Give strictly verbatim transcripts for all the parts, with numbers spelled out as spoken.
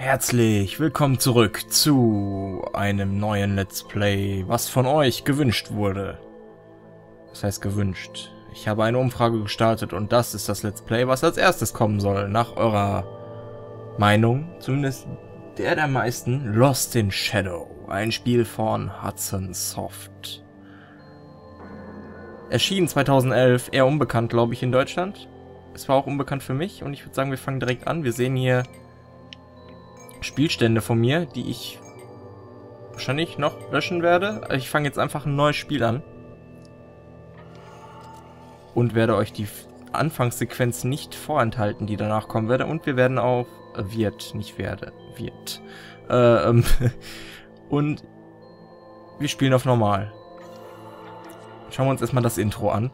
Herzlich willkommen zurück zu einem neuen Let's Play, was von euch gewünscht wurde. Das heißt gewünscht. Ich habe eine Umfrage gestartet und das ist das Let's Play, was als erstes kommen soll, nach eurer Meinung, zumindest der der meisten. Lost in Shadow, ein Spiel von Hudson Soft. Erschien zweitausendelf, eher unbekannt, glaube ich, in Deutschland. Es war auch unbekannt für mich und ich würde sagen, wir fangen direkt an. Wir sehen hier Spielstände von mir, die ich wahrscheinlich noch löschen werde. Ich fange jetzt einfach ein neues Spiel an und werde euch die Anfangssequenz nicht vorenthalten, die danach kommen werde. Und wir werden auch äh, wird, nicht werde, wird. Äh, ähm, und wir spielen auf normal. Schauen wir uns erstmal das Intro an.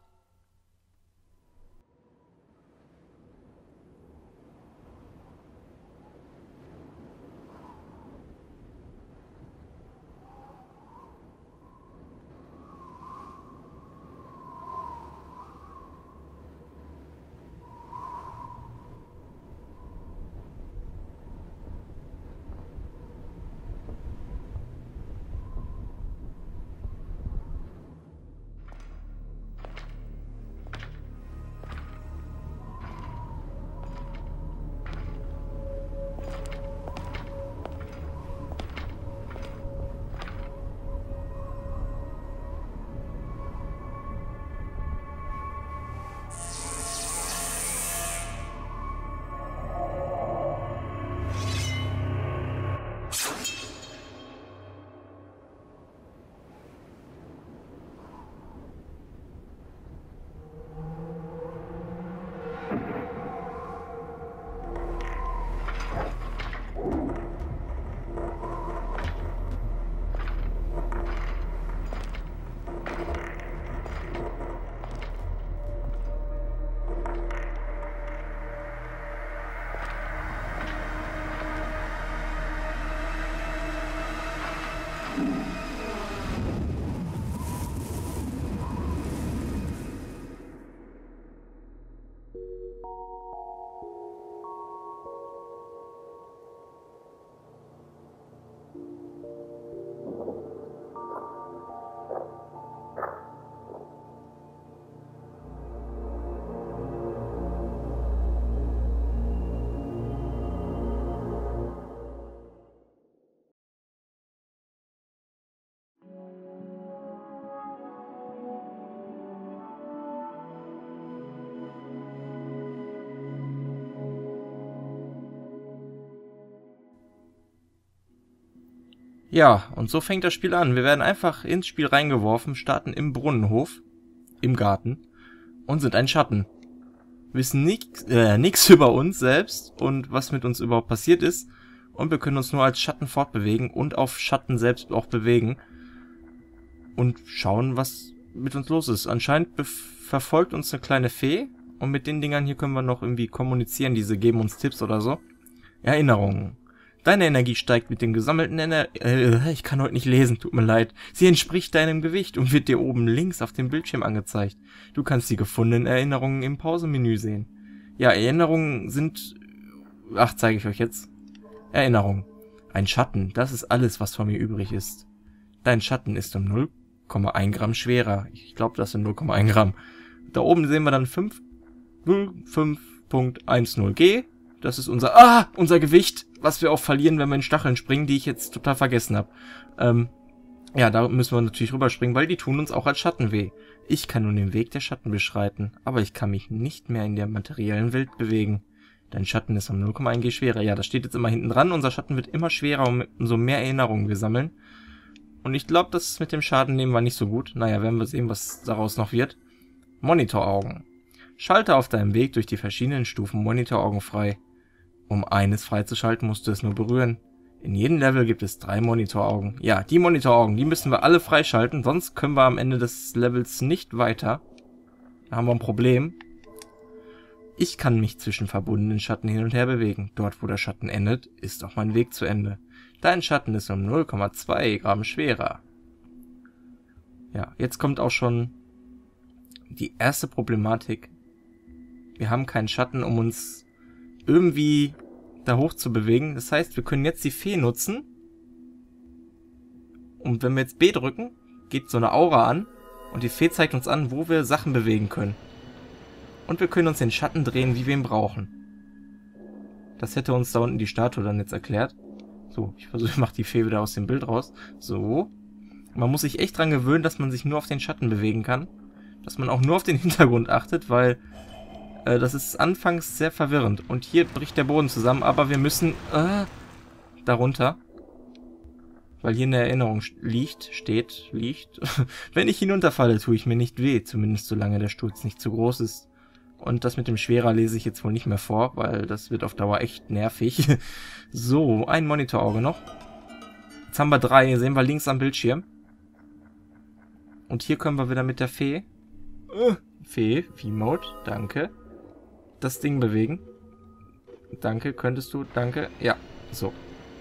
Ja, und so fängt das Spiel an. Wir werden einfach ins Spiel reingeworfen, starten im Brunnenhof, im Garten und sind ein Schatten. Wissen nichts äh, nix über uns selbst und was mit uns überhaupt passiert ist. Und wir können uns nur als Schatten fortbewegen und auf Schatten selbst auch bewegen. Und schauen, was mit uns los ist. Anscheinend verfolgt uns eine kleine Fee. Und mit den Dingern hier können wir noch irgendwie kommunizieren. Diese geben uns Tipps oder so. Erinnerungen. Deine Energie steigt mit dem gesammelten Ener äh, ich kann heute nicht lesen, tut mir leid. Sie entspricht deinem Gewicht und wird dir oben links auf dem Bildschirm angezeigt. Du kannst die gefundenen Erinnerungen im Pausemenü sehen. Ja, Erinnerungen sind... Ach, zeige ich euch jetzt. Erinnerung. Ein Schatten, das ist alles, was von mir übrig ist. Dein Schatten ist um null Komma eins Gramm schwerer. Ich glaube, das sind null Komma eins Gramm. Da oben sehen wir dann fünf Punkt zehn G. Das ist unser... Ah! Unser Gewicht, was wir auch verlieren, wenn wir in Stacheln springen, die ich jetzt total vergessen habe. Ähm, ja, da müssen wir natürlich rüberspringen, weil die tun uns auch als Schatten weh. Ich kann nun den Weg der Schatten beschreiten, aber ich kann mich nicht mehr in der materiellen Welt bewegen. Dein Schatten ist um null Komma eins G schwerer. Ja, das steht jetzt immer hinten dran. Unser Schatten wird immer schwerer, umso mehr Erinnerungen wir sammeln. Und ich glaube, das mit dem Schaden nehmen wir nicht so gut. Naja, werden wir sehen, was daraus noch wird. Monitoraugen. Schalte auf deinem Weg durch die verschiedenen Stufen Monitoraugen frei. Um eines freizuschalten, musst du es nur berühren. In jedem Level gibt es drei Monitoraugen. Ja, die Monitoraugen, die müssen wir alle freischalten, sonst können wir am Ende des Levels nicht weiter. Da haben wir ein Problem. Ich kann mich zwischen verbundenen Schatten hin und her bewegen. Dort, wo der Schatten endet, ist auch mein Weg zu Ende. Dein Schatten ist um null Komma zwei Gramm schwerer. Ja, jetzt kommt auch schon die erste Problematik. Wir haben keinen Schatten, um uns irgendwie da hoch zu bewegen. Das heißt, wir können jetzt die Fee nutzen. Und wenn wir jetzt B drücken, geht so eine Aura an. Und die Fee zeigt uns an, wo wir Sachen bewegen können. Und wir können uns den Schatten drehen, wie wir ihn brauchen. Das hätte uns da unten die Statue dann jetzt erklärt. So, ich versuche, ich mache die Fee wieder aus dem Bild raus. So. Man muss sich echt dran gewöhnen, dass man sich nur auf den Schatten bewegen kann. Dass man auch nur auf den Hintergrund achtet, weil äh, das ist anfangs sehr verwirrend. Und hier bricht der Boden zusammen, aber wir müssen äh, darunter. Weil hier in der Erinnerung liegt, steht, liegt. Wenn ich hinunterfalle, tue ich mir nicht weh. Zumindest solange der Sturz nicht zu groß ist. Und das mit dem Schwerer lese ich jetzt wohl nicht mehr vor, weil das wird auf Dauer echt nervig. So, ein Monitorauge noch. Jetzt haben wir drei, sehen wir links am Bildschirm. Und hier können wir wieder mit der Fee. Uh, Fee, V-Mode, danke. Das Ding bewegen. Danke, könntest du, danke. Ja, so.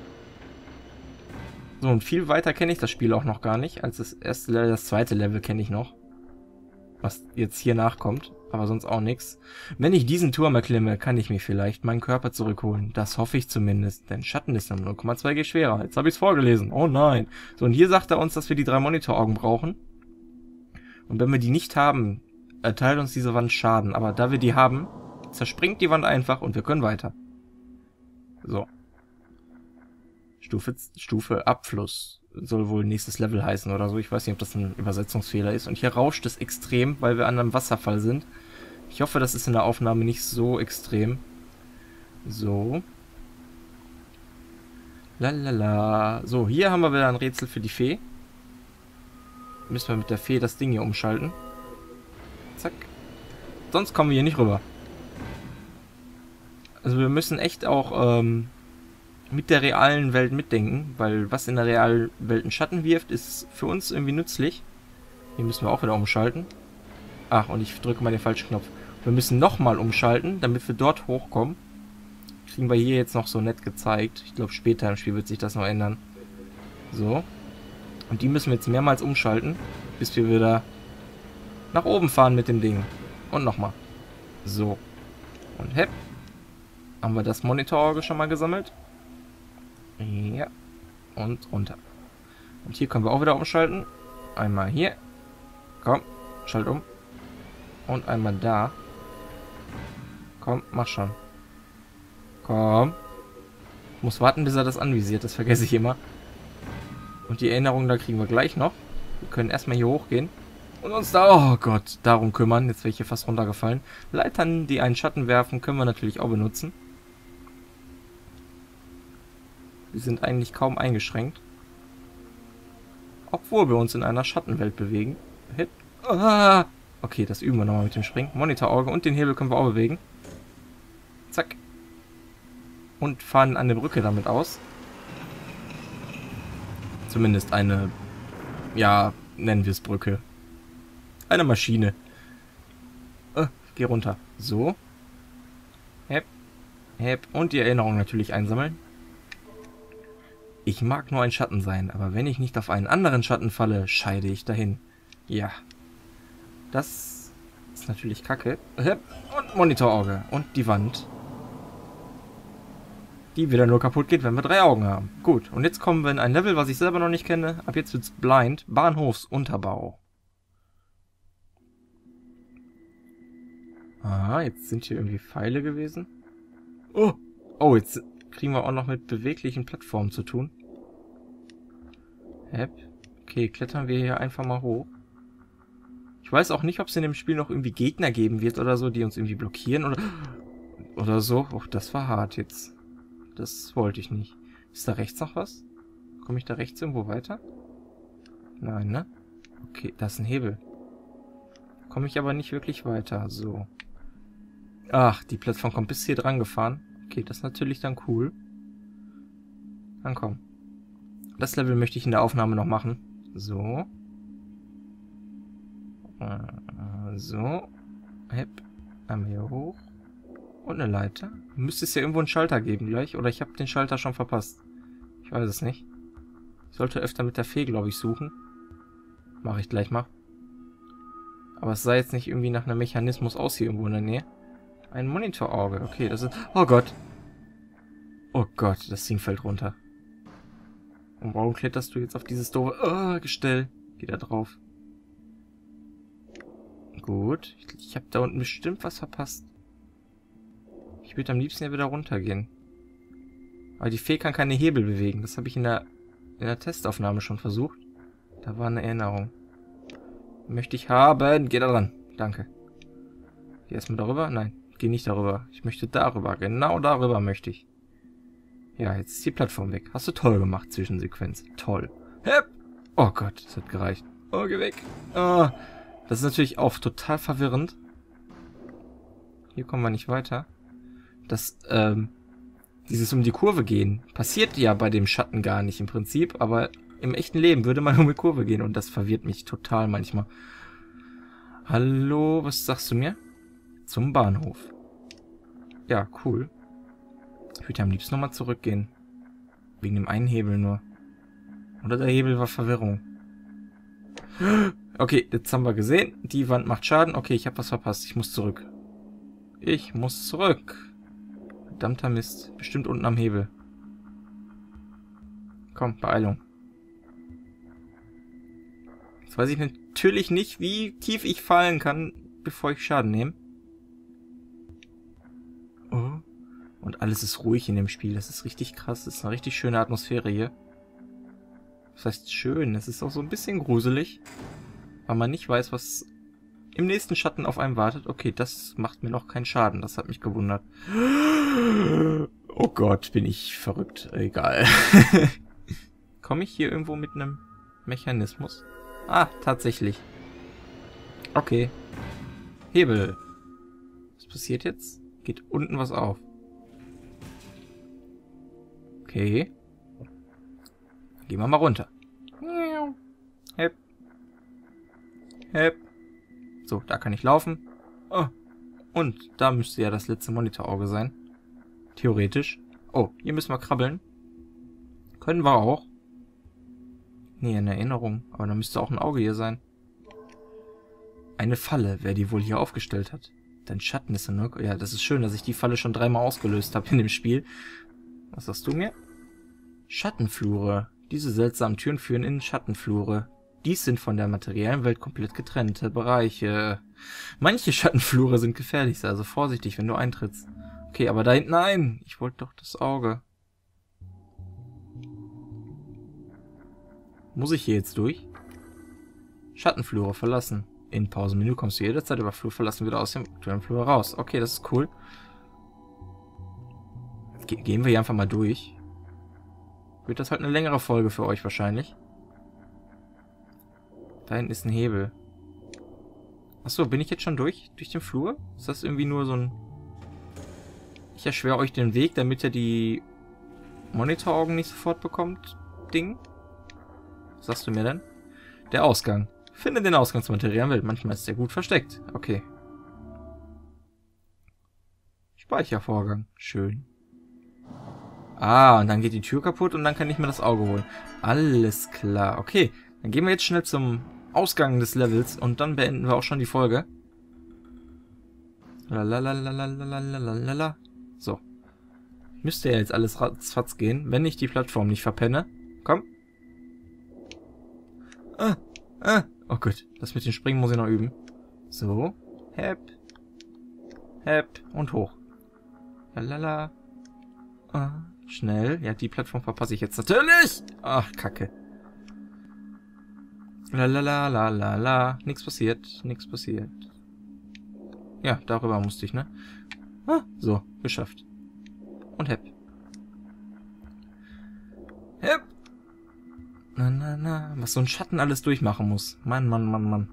So, und viel weiter kenne ich das Spiel auch noch gar nicht, als das erste Level. Das zweite Level kenne ich noch. Was jetzt hier nachkommt, aber sonst auch nichts. Wenn ich diesen Turm erklimme, kann ich mir vielleicht meinen Körper zurückholen. Das hoffe ich zumindest, denn Schatten ist nur null Komma zwei G schwerer. Jetzt habe ich es vorgelesen. Oh nein. So, und hier sagt er uns, dass wir die drei Monitoraugen brauchen. Und wenn wir die nicht haben, erteilt uns diese Wand Schaden. Aber da wir die haben, zerspringt die Wand einfach und wir können weiter. So. Stufe, Stufe Abfluss soll wohl nächstes Level heißen oder so. Ich weiß nicht, ob das ein Übersetzungsfehler ist. Und hier rauscht es extrem, weil wir an einem Wasserfall sind. Ich hoffe, das ist in der Aufnahme nicht so extrem. So. Lalala. So, hier haben wir wieder ein Rätsel für die Fee. Müssen wir mit der Fee das Ding hier umschalten. Zack. Sonst kommen wir hier nicht rüber. Also wir müssen echt auch ähm, mit der realen Welt mitdenken, weil was in der realen Welt einen Schatten wirft, ist für uns irgendwie nützlich. Hier müssen wir auch wieder umschalten. Ach, und ich drücke mal den falschen Knopf. Wir müssen nochmal umschalten, damit wir dort hochkommen. Kriegen wir hier jetzt noch so nett gezeigt. Ich glaube, später im Spiel wird sich das noch ändern. So. Und die müssen wir jetzt mehrmals umschalten, bis wir wieder nach oben fahren mit dem Ding. Und nochmal. So. Und hepp. Haben wir das Monitorauge schon mal gesammelt? Ja. Und runter. Und hier können wir auch wieder umschalten. Einmal hier. Komm, schalt um. Und einmal da. Komm, mach schon. Komm. Ich muss warten, bis er das anvisiert. Das vergesse ich immer. Und die Erinnerung, da kriegen wir gleich noch. Wir können erstmal hier hochgehen. Und uns da, oh Gott, darum kümmern. Jetzt wäre ich hier fast runtergefallen. Leitern, die einen Schatten werfen, können wir natürlich auch benutzen. Die sind eigentlich kaum eingeschränkt. Obwohl wir uns in einer Schattenwelt bewegen. Hit. Ah. Okay, das üben wir nochmal mit dem Springen. Monitorauge und den Hebel können wir auch bewegen. Zack. Und fahren an der Brücke damit aus. Zumindest eine, ja, nennen wir es Brücke. Eine Maschine. Äh, geh runter. So. Hep. Hep. Und die Erinnerung natürlich einsammeln. Ich mag nur ein Schatten sein, aber wenn ich nicht auf einen anderen Schatten falle, scheide ich dahin. Ja. Das ist natürlich kacke. Hep. Und Monitorauge. Und die Wand. Die wieder nur kaputt geht, wenn wir drei Augen haben. Gut, und jetzt kommen wir in ein Level, was ich selber noch nicht kenne. Ab jetzt wird's blind. Bahnhofsunterbau. Ah, jetzt sind hier irgendwie Pfeile gewesen. Oh, oh, jetzt kriegen wir auch noch mit beweglichen Plattformen zu tun. Hep. Okay, klettern wir hier einfach mal hoch. Ich weiß auch nicht, ob es in dem Spiel noch irgendwie Gegner geben wird oder so, die uns irgendwie blockieren oder, oder so. Oh, das war hart jetzt. Das wollte ich nicht. Ist da rechts noch was? Komme ich da rechts irgendwo weiter? Nein, ne? Okay, da ist ein Hebel. Komme ich aber nicht wirklich weiter. So. Ach, die Plattform kommt bis hier dran gefahren. Okay, das ist natürlich dann cool. Dann komm. Das Level möchte ich in der Aufnahme noch machen. So. So. Hep. Einmal hier hoch. Und eine Leiter. Müsste es ja irgendwo einen Schalter geben gleich. Oder ich habe den Schalter schon verpasst. Ich weiß es nicht. Ich sollte öfter mit der Fee, glaube ich, suchen. Mache ich gleich mal. Aber es sah jetzt nicht irgendwie nach einem Mechanismus aus hier irgendwo in der Nähe. Ein Monitorauge. Okay, das ist... Oh Gott. Oh Gott, das Ding fällt runter. Und warum kletterst du jetzt auf dieses doofe oh, Gestell? Geh da drauf. Gut. Ich, ich habe da unten bestimmt was verpasst. Ich würde am liebsten ja wieder runtergehen. Aber die Fee kann keine Hebel bewegen. Das habe ich in der, in der Testaufnahme schon versucht. Da war eine Erinnerung. Möchte ich haben. Geh da dran. Danke. Geh erstmal darüber. Nein, geh nicht darüber. Ich möchte darüber. Genau darüber möchte ich. Ja, jetzt ist die Plattform weg. Hast du toll gemacht, Zwischensequenz. Toll. Hep. Oh Gott, das hat gereicht. Oh, geh weg. Oh, das ist natürlich auch total verwirrend. Hier kommen wir nicht weiter. Das, ähm, dieses um die Kurve gehen passiert ja bei dem Schatten gar nicht im Prinzip, aber im echten Leben würde man um die Kurve gehen und das verwirrt mich total manchmal. Hallo, was sagst du mir? Zum Bahnhof. Ja, cool. Ich würde ja am liebsten nochmal zurückgehen. Wegen dem einen Hebel nur. Oder der Hebel war Verwirrung. Okay, jetzt haben wir gesehen. Die Wand macht Schaden. Okay, ich habe was verpasst. Ich muss zurück. Ich muss zurück. Verdammter Mist. Bestimmt unten am Hebel. Komm, Beeilung. Jetzt weiß ich natürlich nicht, wie tief ich fallen kann, bevor ich Schaden nehme. Oh. Und alles ist ruhig in dem Spiel. Das ist richtig krass. Das ist eine richtig schöne Atmosphäre hier. Das heißt schön. Es ist auch so ein bisschen gruselig. Weil man nicht weiß, was im nächsten Schatten auf einem wartet. Okay, das macht mir noch keinen Schaden. Das hat mich gewundert. Oh Gott, bin ich verrückt. Egal. Komme ich hier irgendwo mit einem Mechanismus? Ah, tatsächlich. Okay. Hebel. Was passiert jetzt? Geht unten was auf. Okay. Gehen wir mal runter. Hep. Hep. So, da kann ich laufen. Oh. Und da müsste ja das letzte Monitorauge sein. Theoretisch. Oh, hier müssen wir krabbeln. Können wir auch. Nee, in Erinnerung. Aber da müsste auch ein Auge hier sein. Eine Falle, wer die wohl hier aufgestellt hat. Dein Schatten ist nur... Ja, das ist schön, dass ich die Falle schon dreimal ausgelöst habe in dem Spiel. Was sagst du mir? Schattenflure. Diese seltsamen Türen führen in Schattenflure. Dies sind von der materiellen Welt komplett getrennte Bereiche. Manche Schattenflure sind gefährlich, also vorsichtig, wenn du eintrittst. Okay, aber da hinten... Nein! Ich wollte doch das Auge. Muss ich hier jetzt durch? Schattenflure verlassen. In Pausenmenü kommst du jederzeit über Flur verlassen wieder aus dem aktuellen Flur raus. Okay, das ist cool. Ge gehen wir hier einfach mal durch. Wird das halt eine längere Folge für euch wahrscheinlich. Da hinten ist ein Hebel. Achso, bin ich jetzt schon durch? Durch den Flur? Ist das irgendwie nur so ein... Ich erschwere euch den Weg, damit ihr die Monitoraugen nicht sofort bekommt? Ding? Was sagst du mir denn? Der Ausgang. Finde den Ausgang zur materiellen Welt. Manchmal ist der gut versteckt. Okay. Speichervorgang. Schön. Ah, und dann geht die Tür kaputt und dann kann ich mir das Auge holen. Alles klar. Okay, dann gehen wir jetzt schnell zum Ausgang des Levels und dann beenden wir auch schon die Folge. Lalalalalalala. So. Müsste ja jetzt alles ratzfatz gehen, wenn ich die Plattform nicht verpenne. Komm. Ah, ah. Oh Gott, das mit dem Springen muss ich noch üben. So. Hep. Hep. Und hoch. Lalala. Ah. Schnell. Ja, die Plattform verpasse ich jetzt natürlich. Ach, Kacke. Lalalala. Nichts passiert. Nichts passiert. Ja, darüber musste ich, ne? Ah, so. Geschafft. Und hep. Hep. Na, na, na. Was so ein Schatten alles durchmachen muss. Mann, Mann, Mann, Mann.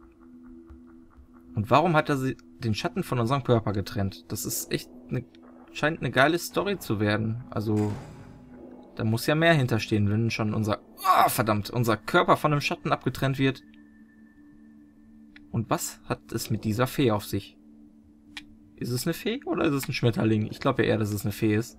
Und warum hat er den Schatten von unserem Körper getrennt? Das ist echt eine... Scheint eine geile Story zu werden. Also, da muss ja mehr hinterstehen, wenn schon unser... Ah, oh, verdammt, unser Körper von einem Schatten abgetrennt wird. Und was hat es mit dieser Fee auf sich? Ist es eine Fee oder ist es ein Schmetterling? Ich glaube ja eher, dass es eine Fee ist.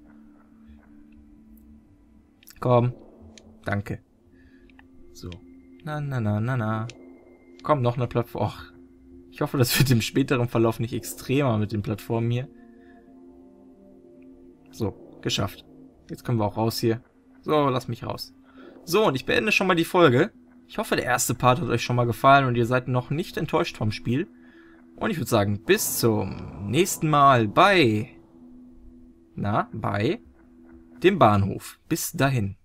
Komm. Danke. So. Na, na, na, na, na. Komm, noch eine Plattform. Och. Ich hoffe, das wird im späteren Verlauf nicht extremer mit den Plattformen hier. So, Geschafft. Jetzt können wir auch raus hier. So, lass mich raus. So, und ich beende schon mal die Folge. Ich hoffe, der erste Part hat euch schon mal gefallen und ihr seid noch nicht enttäuscht vom Spiel. Und ich würde sagen, bis zum nächsten Mal bei... Na, bei dem Bahnhof. Bis dahin.